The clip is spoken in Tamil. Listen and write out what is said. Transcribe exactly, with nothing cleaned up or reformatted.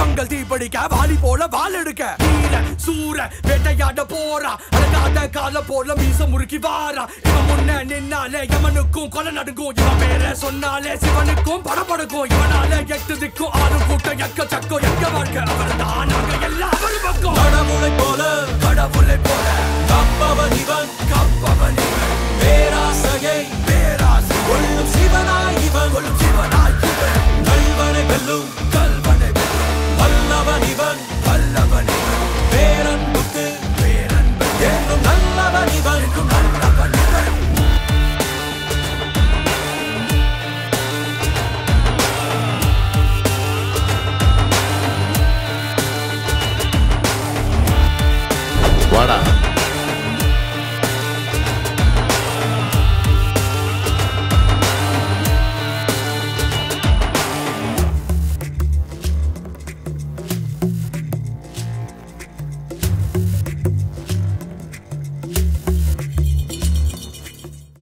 மங்கள் தீப்படிக்க வாலி போல வால் எடுக்க வீர சூர வேட்டையாட போறா அழகாத கால போல மீச முறுக்கி வாரா இவன் முன்ன நின்னாலே யமனுக்கும் கொலை நடுங்கும் இவன் பேர சொன்னாலே சிவனுக்கும் படபடுக்கும் இவனால எட்டு திக்கும் ஆறு கூட்டம் எக்க